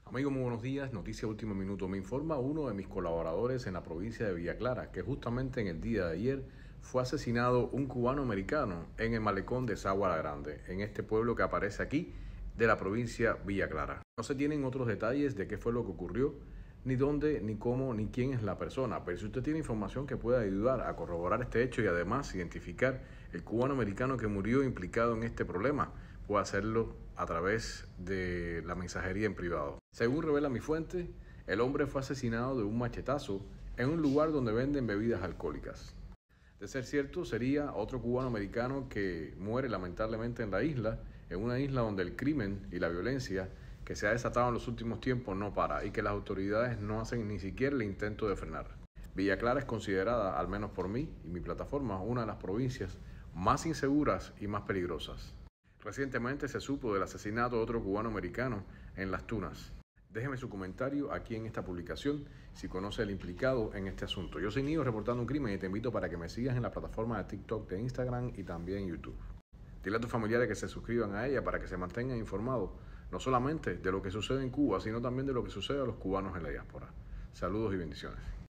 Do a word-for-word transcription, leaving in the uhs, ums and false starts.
Amigo, muy buenos días. Noticia Último Minuto. Me informa uno de mis colaboradores en la provincia de Villa Clara que justamente en el día de ayer fue asesinado un cubano americano en el malecón de Sagua la Grande, en este pueblo que aparece aquí de la provincia Villa Clara. No se tienen otros detalles de qué fue lo que ocurrió, ni dónde, ni cómo, ni quién es la persona. Pero si usted tiene información que pueda ayudar a corroborar este hecho y además identificar el cubano americano que murió implicado en este problema, puede hacerlo a través de la mensajería en privado. Según revela mi fuente, el hombre fue asesinado de un machetazo en un lugar donde venden bebidas alcohólicas. De ser cierto, sería otro cubano americano que muere lamentablemente en la isla, en una isla donde el crimen y la violencia que se ha desatado en los últimos tiempos no para y que las autoridades no hacen ni siquiera el intento de frenar. Villa Clara es considerada, al menos por mí y mi plataforma, una de las provincias más inseguras y más peligrosas. Recientemente se supo del asesinato de otro cubano americano en Las Tunas. Déjeme su comentario aquí en esta publicación si conoce al implicado en este asunto. Yo soy Nio reportando un crimen y te invito para que me sigas en la plataforma de TikTok, de Instagram y también YouTube. Dile a tus familiares que se suscriban a ella para que se mantengan informados no solamente de lo que sucede en Cuba, sino también de lo que sucede a los cubanos en la diáspora. Saludos y bendiciones.